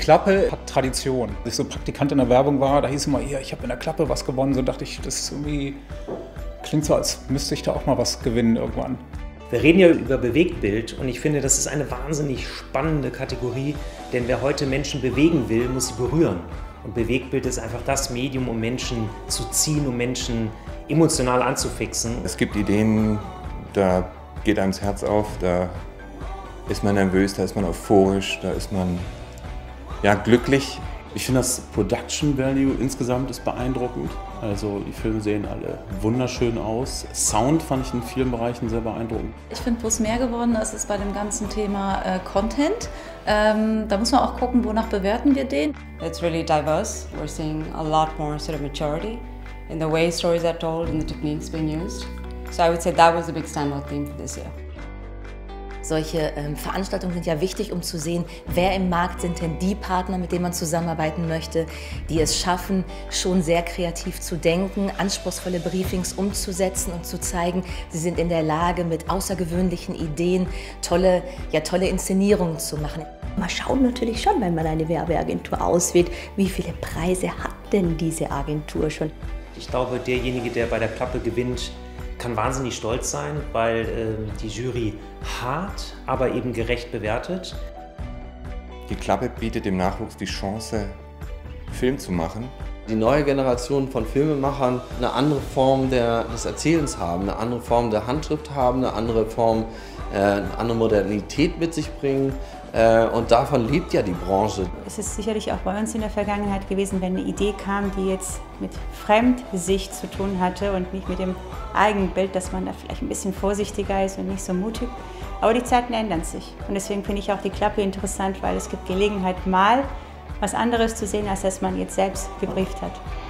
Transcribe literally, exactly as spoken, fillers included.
Klappe hat Tradition. Als ich so Praktikant in der Werbung war, da hieß es immer, ja, ich habe in der Klappe was gewonnen. So dachte ich, das ist irgendwie, klingt so, als müsste ich da auch mal was gewinnen irgendwann. Wir reden ja über Bewegtbild und ich finde, das ist eine wahnsinnig spannende Kategorie, denn wer heute Menschen bewegen will, muss sie berühren. Und Bewegtbild ist einfach das Medium, um Menschen zu ziehen, um Menschen emotional anzufixen. Es gibt Ideen, da geht einem das Herz auf, da ist man nervös, da ist man euphorisch, da ist man ja, glücklich. Ich finde, das Production Value insgesamt ist beeindruckend. Also die Filme sehen alle wunderschön aus. Sound fand ich in vielen Bereichen sehr beeindruckend. Ich finde, wo es mehr geworden ist, ist bei dem ganzen Thema äh, Content. Ähm, da muss man auch gucken, wonach bewerten wir den. It's really diverse. We're seeing a lot more sort of maturity in the way stories are told and the techniques being used. So I would say that was a big standout theme for this year. Solche ähm, Veranstaltungen sind ja wichtig, um zu sehen, wer im Markt sind denn die Partner, mit denen man zusammenarbeiten möchte, die es schaffen, schon sehr kreativ zu denken, anspruchsvolle Briefings umzusetzen und zu zeigen, sie sind in der Lage, mit außergewöhnlichen Ideen tolle, ja, tolle Inszenierungen zu machen. Man schaut natürlich schon, wenn man eine Werbeagentur auswählt, wie viele Preise hat denn diese Agentur schon. Ich glaube, derjenige, der bei der Klappe gewinnt, kann wahnsinnig stolz sein, weil äh, die Jury hart, aber eben gerecht bewertet. Die Klappe bietet dem Nachwuchs die Chance, Film zu machen. Die neue Generation von Filmemachern eine andere Form der, des Erzählens haben, eine andere Form der Handschrift haben, eine andere Form, äh, eine andere Modernität mit sich bringen. Äh, und davon lebt ja die Branche. Es ist sicherlich auch bei uns in der Vergangenheit gewesen, wenn eine Idee kam, die jetzt mit Fremdsicht zu tun hatte und nicht mit dem Eigenbild, dass man da vielleicht ein bisschen vorsichtiger ist und nicht so mutig. Aber die Zeiten ändern sich. Und deswegen finde ich auch die Klappe interessant, weil es gibt Gelegenheit, mal was anderes zu sehen, als das man jetzt selbst gebrieft hat.